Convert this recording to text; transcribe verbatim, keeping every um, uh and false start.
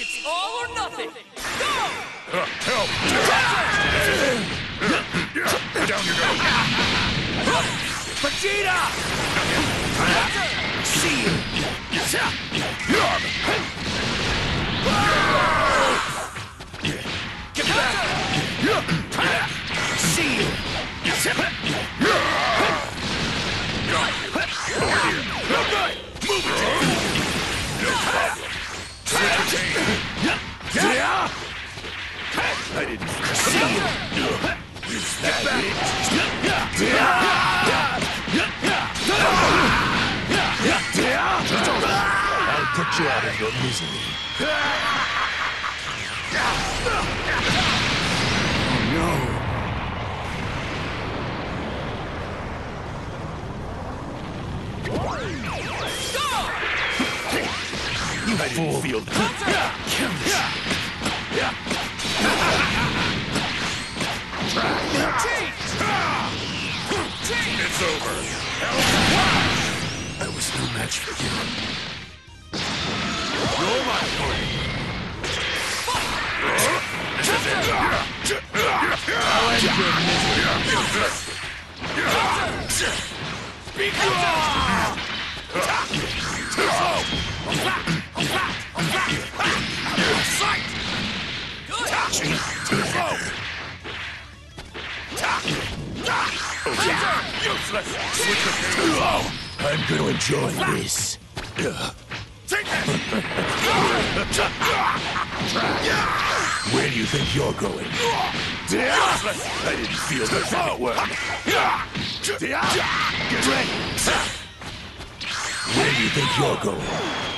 It's all or nothing. Go! Uh, help! Down you go! Vegeta! See you! Get back! See you! No good! Move it! No problem! Yeah! I didn't see you! Step back! I'll put you out of your misery. Oh no! You fool! Feel It's over. I was no match for you. You're my friend. This is it. I'll end your misery. Be gone! Sight! Useless! Switch the game. I'm gonna enjoy this. Take it! Where do you think you're going? Useless! I didn't feel the power. Get ready! Where do you think you're going?